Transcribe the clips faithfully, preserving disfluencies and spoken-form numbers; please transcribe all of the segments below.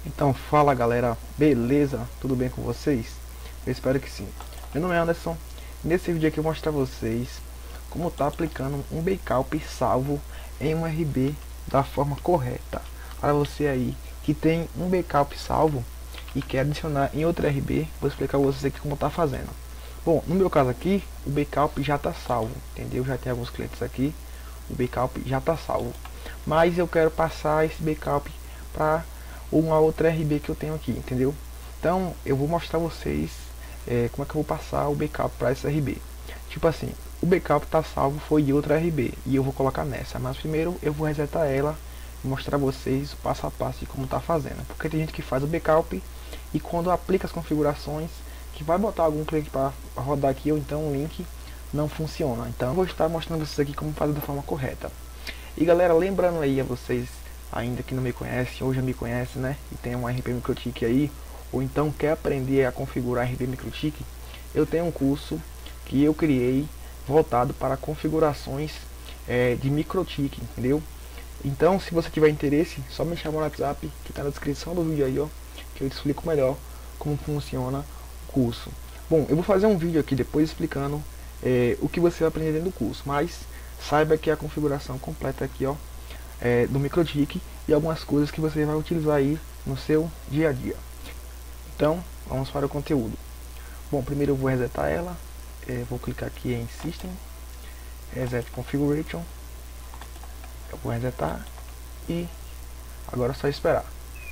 Então fala galera, beleza? Tudo bem com vocês? Eu espero que sim. Meu nome é Anderson. Nesse vídeo aqui eu vou mostrar a vocês como tá aplicando um backup salvo em um R B da forma correta. Para você aí que tem um backup salvo e quer adicionar em outro R B, vou explicar a vocês aqui como tá fazendo. Bom, no meu caso aqui, o backup já tá salvo, entendeu? Já tem alguns clientes aqui, o backup já tá salvo. Mas eu quero passar esse backup para uma outra R B que eu tenho aqui, entendeu? Então eu vou mostrar a vocês é, como é que eu vou passar o backup para essa R B. Tipo assim, o backup tá salvo foi de outra R B e eu vou colocar nessa, mas primeiro eu vou resetar ela e mostrar a vocês o passo a passo de como tá fazendo, porque tem gente que faz o backup e quando aplica as configurações que vai botar algum cliente para rodar aqui ou então um link não funciona. Então eu vou estar mostrando a vocês aqui como fazer da forma correta. E galera, lembrando aí a vocês ainda que não me conhecem ou já me conhecem, né, e tem um R P MikroTik aí, ou então quer aprender a configurar R P MikroTik, eu tenho um curso que eu criei voltado para configurações é, de MikroTik, entendeu? Então, se você tiver interesse, só me chama no WhatsApp que está na descrição do vídeo aí, ó, que eu te explico melhor como funciona o curso. Bom, eu vou fazer um vídeo aqui depois explicando é, o que você vai aprender dentro do curso, mas saiba que a configuração completa aqui, ó, é, do MikroTik e algumas coisas que você vai utilizar aí no seu dia a dia. Então, vamos para o conteúdo. Bom, primeiro eu vou resetar ela, é, vou clicar aqui em System, Reset Configuration, eu vou resetar e agora é só esperar.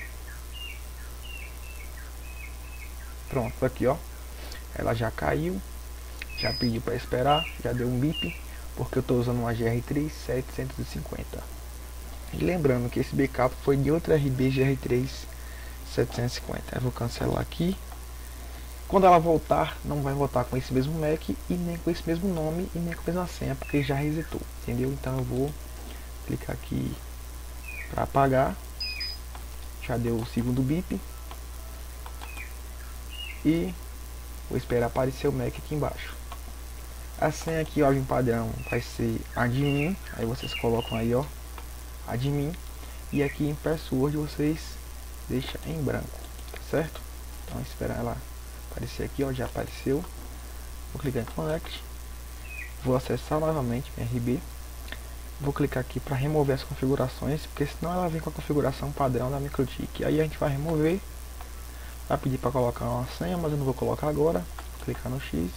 Pronto, aqui ó, ela já caiu, já pediu para esperar, já deu um bip, porque eu estou usando uma G R três setecentos e cinquenta. E lembrando que esse backup foi de outra R B G R três setecentos e cinquenta. Eu vou cancelar aqui. Quando ela voltar, não vai voltar com esse mesmo M A C e nem com esse mesmo nome e nem com a mesma senha, porque já resetou, entendeu? Então eu vou clicar aqui para apagar. Já deu o segundo bip. E vou esperar aparecer o M A C aqui embaixo. A senha aqui, ó, em padrão vai ser admin. Aí vocês colocam aí, ó, admin, e aqui em password vocês deixam em branco, tá certo? Então esperar ela aparecer aqui, ó, já apareceu. Vou clicar em connect, vou acessar novamente minha R B, vou clicar aqui para remover as configurações, porque senão ela vem com a configuração padrão da MikroTik. Aí a gente vai remover, vai pedir para colocar uma senha, mas eu não vou colocar agora. Vou clicar no X,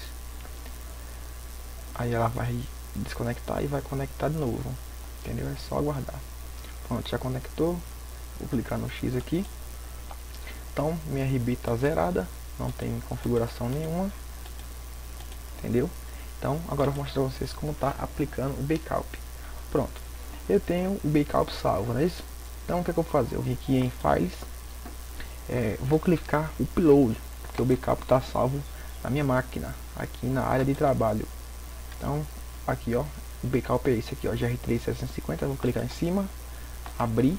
aí ela vai desconectar e vai conectar de novo, entendeu? É só aguardar. Pronto, já conectou. Vou clicar no X aqui. Então minha R B está zerada, não tem configuração nenhuma, entendeu? Então agora eu vou mostrar a vocês como está aplicando o backup. Pronto, eu tenho o backup salvo, não é isso? Então o que, é que eu vou fazer? Eu vim aqui em Files, é, vou clicar Upload, porque o backup está salvo na minha máquina, aqui na área de trabalho. Então aqui ó, o backup é esse aqui ó, G R três setecentos e cinquenta, vou clicar em cima, abrir.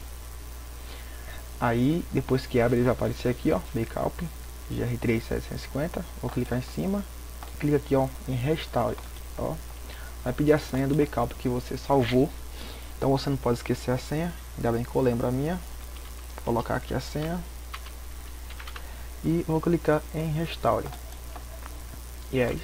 Aí depois que abre ele vai aparecer aqui ó, backup G R três setecentos e cinquenta, vou clicar em cima, clica aqui ó, em Restore, ó, vai pedir a senha do backup que você salvou, então você não pode esquecer a senha, ainda bem que eu lembro a minha. Vou colocar aqui a senha e vou clicar em Restore, yes,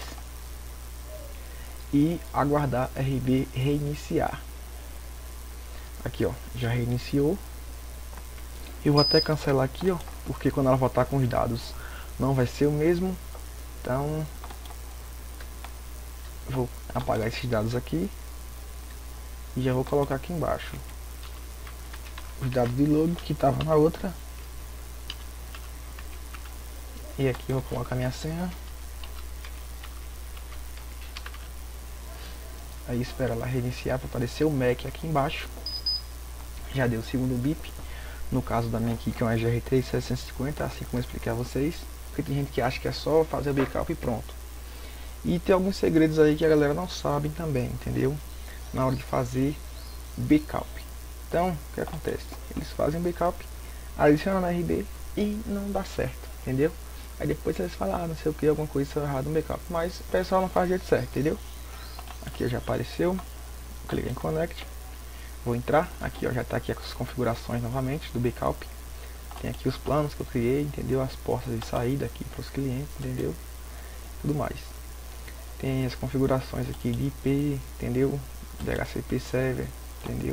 e aguardar a R B reiniciar. Aqui ó, já reiniciou. Eu vou até cancelar aqui ó, porque quando ela voltar com os dados não vai ser o mesmo. Então vou apagar esses dados aqui e já vou colocar aqui embaixo os dados de log que estava na outra, e aqui eu vou colocar minha senha. Aí espera ela reiniciar para aparecer o M A C aqui embaixo. Já deu o segundo bip, no caso da minha aqui que é uma G R três setecentos e cinquenta, assim como eu expliquei a vocês, porque tem gente que acha que é só fazer o backup e pronto. E tem alguns segredos aí que a galera não sabe também, entendeu? Na hora de fazer backup. Então, o que acontece? Eles fazem backup, adicionam na R B e não dá certo, entendeu? Aí depois eles falam, ah, não sei o que, alguma coisa errada no backup, mas o pessoal não faz do jeito certo, entendeu? Aqui já apareceu, clica em Connect, vou entrar, aqui ó, já está aqui as configurações novamente do backup. Tem aqui os planos que eu criei, entendeu? As portas de saída aqui para os clientes, entendeu? Tudo mais. Tem as configurações aqui de I P, entendeu? D H C P server, entendeu?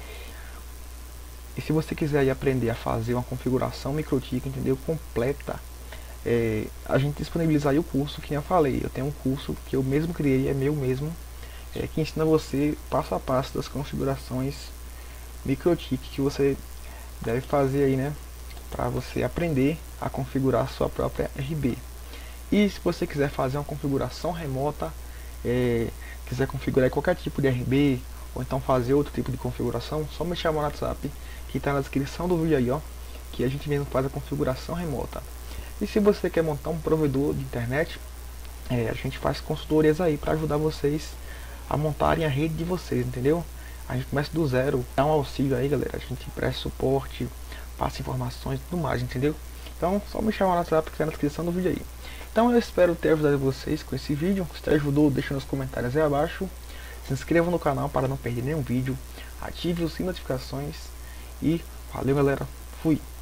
E se você quiser aí aprender a fazer uma configuração MikroTik, entendeu? Completa, é, a gente disponibiliza aí o curso que eu falei. Eu tenho um curso que eu mesmo criei, é meu mesmo, é, que ensina você passo a passo das configurações MikroTik que você deve fazer aí, né? Para você aprender a configurar a sua própria R B. E se você quiser fazer uma configuração remota, é, quiser configurar qualquer tipo de R B, ou então fazer outro tipo de configuração, só me chamar no WhatsApp, que está na descrição do vídeo aí, ó, que a gente mesmo faz a configuração remota. E se você quer montar um provedor de internet, é, a gente faz consultorias aí para ajudar vocês a montarem a rede de vocês, entendeu? A gente começa do zero, dá um auxílio aí, galera, a gente presta suporte, passa informações e tudo mais, entendeu? Então, só me chamar no WhatsApp que está na descrição do vídeo aí. Então, eu espero ter ajudado vocês com esse vídeo. Se ajudou, deixa nos comentários aí abaixo. Se inscreva no canal para não perder nenhum vídeo. Ative o sininho de notificações. E valeu, galera. Fui.